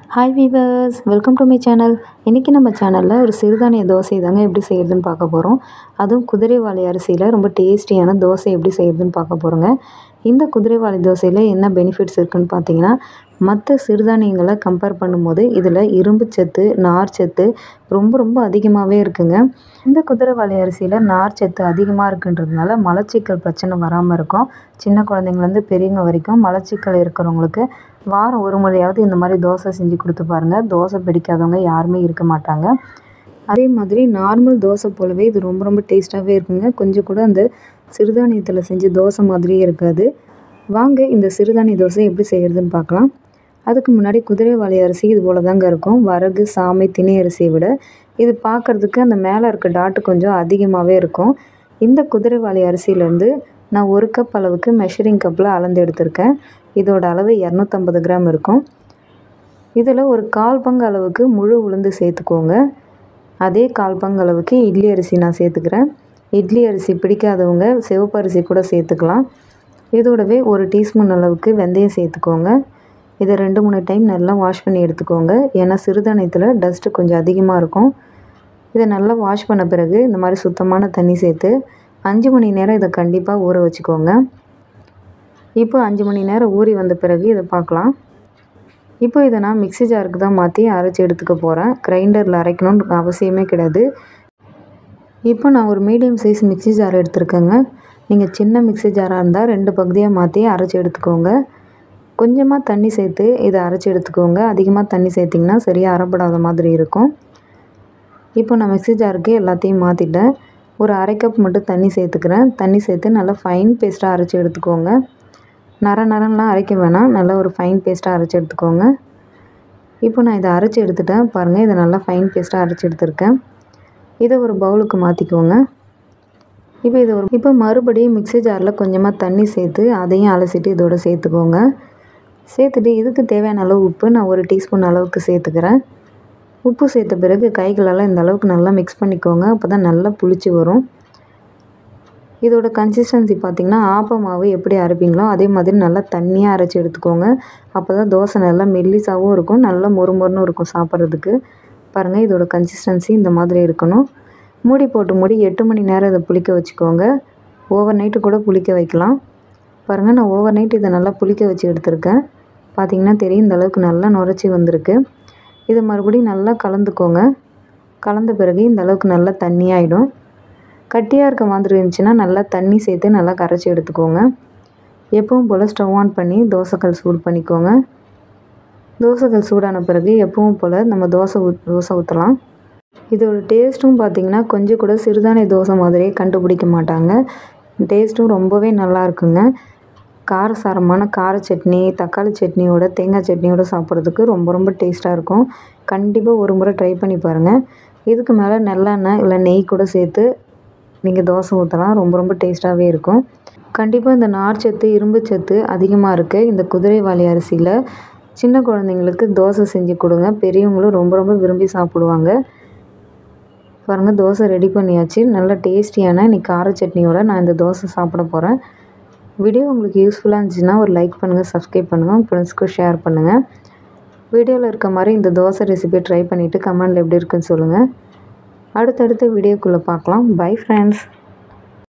Hi viewers, welcome to my channel. இன்றைக்கி நம்ம சேனலில் ஒரு சிறுதானிய தோசை தாங்க எப்படி செய்கிறதுன்னு பார்க்க போகிறோம். அதுவும் குதிரைவாலி அரிசியில் ரொம்ப டேஸ்டியான தோசை எப்படி செய்கிறதுன்னு பார்க்க போகிறோங்க. இந்த குதிரைவாலி தோசையில் என்ன பெனிஃபிட்ஸ் இருக்குதுன்னு பார்த்தீங்கன்னா, மற்ற சிறுதானியங்களை கம்பேர் பண்ணும்போது இதில் இரும்பு சத்து, நார் சத்து ரொம்ப ரொம்ப அதிகமாகவே இருக்குங்க. இந்த குதிரைவாலி அரிசியில் நார் சத்து அதிகமாக இருக்குன்றதுனால மலச்சிக்கல் பிரச்சனை வராமல் இருக்கும். சின்ன குழந்தைங்கலேருந்து பெரியவங்க வரைக்கும் மலச்சிக்கல் இருக்கிறவங்களுக்கு வாரம் ஒரு முறையாவது இந்த மாதிரி தோசை செஞ்சு கொடுத்து பாருங்கள். தோசை பிடிக்காதவங்க யாருமே இருக்க மாட்டாங்க. அதே மாதிரி நார்மல் தோசை போலவே இது ரொம்ப ரொம்ப டேஸ்ட்டாகவே இருக்குங்க. கொஞ்சம் கூட அந்த சிறுதானியத்தில் செஞ்ச தோசை மாதிரியே இருக்காது. வாங்க இந்த சிறுதானிய தோசை எப்படி செய்கிறதுன்னு பார்க்கலாம். அதுக்கு முன்னாடி குதிரைவாலி அரிசி இது போல் தாங்க இருக்கும். வரகு, சாமை, திணை அரிசியை விட இது பார்க்குறதுக்கு அந்த மேலே இருக்க டாட்டு கொஞ்சம் அதிகமாகவே இருக்கும். இந்த குதிரைவாலி அரிசியிலேருந்து நான் 1 கப் அளவுக்கு மெஷரிங் கப்பில் அளந்து எடுத்திருக்கேன். இதோட அளவு 250 கிராம் இருக்கும். இதில் ஒரு 1/4 பங்கு அளவுக்கு முழு உளுந்து சேர்த்துக்கோங்க. அதே 1/4 பங்கு அளவுக்கு இட்லி அரிசி நான் சேர்த்துக்கிறேன். இட்லி அரிசி பிடிக்காதவங்க சிவப்பு அரிசி கூட சேர்த்துக்கலாம். இதோடவே 1 டீஸ்பூன் அளவுக்கு வெந்தயம் சேர்த்துக்கோங்க. இதை 2-3 டைம் நல்லா வாஷ் பண்ணி எடுத்துக்கோங்க. ஏன்னா சிறுதானியத்தில் டஸ்ட்டு கொஞ்சம் அதிகமாக இருக்கும். இதை நல்லா வாஷ் பண்ண பிறகு இந்த மாதிரி சுத்தமான தண்ணி சேர்த்து 5 மணி நேரம் இதை கண்டிப்பாக ஊற வச்சுக்கோங்க. இப்போ 5 மணி நேரம் ஊறி வந்த பிறகு இதை பார்க்கலாம். இப்போ இதை நான் மிக்ஸி ஜாருக்கு தான் மாற்றி அரைச்சி எடுத்துக்க போகிறேன். கிரைண்டரில் அரைக்கணும்னு அவசியமே கிடையாது. இப்போ நான் ஒரு மீடியம் சைஸ் மிக்ஸி ஜார் எடுத்துருக்கேங்க. நீங்கள் சின்ன மிக்ஸி ஜாராக இருந்தால் 2 பகுதியாக மாற்றி அரைச்சி எடுத்துக்கோங்க. கொஞ்சமாக தண்ணி சேர்த்து இதை அரைச்சி எடுத்துக்கோங்க. அதிகமாக தண்ணி சேர்த்திங்கன்னா சரியாக அரைப்படாத மாதிரி இருக்கும். இப்போ நான் மிக்ஸி ஜாருக்கு எல்லாத்தையும் மாற்றிட்டேன். ஒரு 1/2 கப் மட்டும் தண்ணி சேர்த்துக்கிறேன். தண்ணி சேர்த்து நல்லா ஃபைன் பேஸ்ட்டாக அரைச்சி எடுத்துக்கோங்க. நரம்லாம் அரைக்க வேணாம். நல்லா ஒரு ஃபைன் பேஸ்ட்டாக அரைச்சி எடுத்துக்கோங்க. இப்போ நான் இதை அரைச்சி எடுத்துட்டேன். பாருங்கள், இதை நல்லா ஃபைன் பேஸ்ட்டாக அரைச்சி எடுத்துருக்கேன். இதை ஒரு பவுலுக்கு மாற்றிக்கோங்க. இப்போ மறுபடியும் மிக்ஸி ஜாரில் கொஞ்சமாக தண்ணி சேர்த்து அதையும் அலசிட்டு இதோட சேர்த்துக்கோங்க. சேர்த்துட்டு இதுக்கு தேவையான அளவு உப்பு நான் 1 டீஸ்பூன் அளவுக்கு சேர்த்துக்கிறேன். உப்பு சேர்த்த பிறகு கைகளெல்லாம் இந்த அளவுக்கு நல்லா மிக்ஸ் பண்ணிக்கோங்க. அப்போ தான் நல்லா புளிச்சு வரும். இதோட கன்சிஸ்டன்சி பார்த்திங்கன்னா ஆப்ப மாவு எப்படி அரைப்பீங்களோ அதே மாதிரி நல்லா தண்ணியாக அரைச்சி எடுத்துக்கோங்க. அப்போ தான் தோசை நல்லா மெல்லிசாகவும் இருக்கும், நல்லா மொறுமொறுன்னு இருக்கும் சாப்பிட்றதுக்கு. பாருங்கள், இதோட கன்சிஸ்டன்சி இந்த மாதிரி இருக்கணும். மூடி 8 மணி நேரம் இதை புளிக்க வச்சுக்கோங்க. ஓவர் நைட்டு கூட புளிக்க வைக்கலாம். பாருங்கள், நான் ஓவர் நைட் இதை நல்லா புளிக்க வச்சு எடுத்திருக்கேன். பார்த்திங்கன்னா தெரியும், இந்த அளவுக்கு நல்லா நுரைச்சி வந்திருக்கு. இதை மறுபடியும் நல்லா கலந்துக்கோங்க. கலந்த பிறகு இந்த அளவுக்கு நல்லா தண்ணியாகிடும். கட்டியாக இருக்க மாதிரி இருந்துச்சுன்னா நல்லா தண்ணி சேர்த்து நல்லா கரைச்சி எடுத்துக்கோங்க. எப்பவும் போல் ஸ்டவ் ஆன் பண்ணி தோசைக்கல் சூடு பண்ணிக்கோங்க. தோசைக்கல் சூடான பிறகு எப்பவும் போல் நம்ம தோசை ஊற்றலாம். இதோட டேஸ்ட்டும் பார்த்திங்கன்னா கொஞ்சம் கூட சிறுதானிய தோசை மாதிரியே கண்டுபிடிக்க மாட்டாங்க. டேஸ்ட்டும் ரொம்பவே நல்லா இருக்குங்க. காரசாரமான கார சட்னி, தக்காளி சட்னியோட, தேங்காய் சட்னியோட சாப்பிட்றதுக்கு ரொம்ப ரொம்ப டேஸ்ட்டாக இருக்கும். கண்டிப்பாக ஒரு முறை ட்ரை பண்ணி பாருங்கள். இதுக்கு மேலே நல்லெண்ணெய் இல்லை நெய் கூட சேர்த்து நீங்கள் தோசை ஊற்றலாம். ரொம்ப ரொம்ப டேஸ்ட்டாகவே இருக்கும். கண்டிப்பாக இந்த நார் சத்து, இரும்பு சத்து அதிகமாக இருக்குது இந்த குதிரைவாலி அரிசியில். சின்ன குழந்தைங்களுக்கு தோசை செஞ்சு கொடுங்க. பெரியவங்களும் ரொம்ப ரொம்ப விரும்பி சாப்பிடுவாங்க. பாருங்கள், தோசை ரெடி பண்ணியாச்சு. நல்ல டேஸ்டியான இன்னைக்கு கார சட்னியோட நான் இந்த தோசை சாப்பிட போகிறேன். வீடியோ உங்களுக்கு யூஸ்ஃபுல்லாக இருந்துச்சுன்னா ஒரு லைக் பண்ணுங்கள், சப்ஸ்கிரைப் பண்ணுங்கள், உங்கள் ஃப்ரெண்ட்ஸ்க்கு ஷேர் பண்ணுங்கள். வீடியோவில் இருக்க மாதிரி இந்த தோசை ரெசிபியை ட்ரை பண்ணிவிட்டு கமெண்டில் எப்படி இருக்குன்னு சொல்லுங்கள். அடுத்தடுத்த வீடியோக்குள்ளே பார்க்கலாம். Bye friends.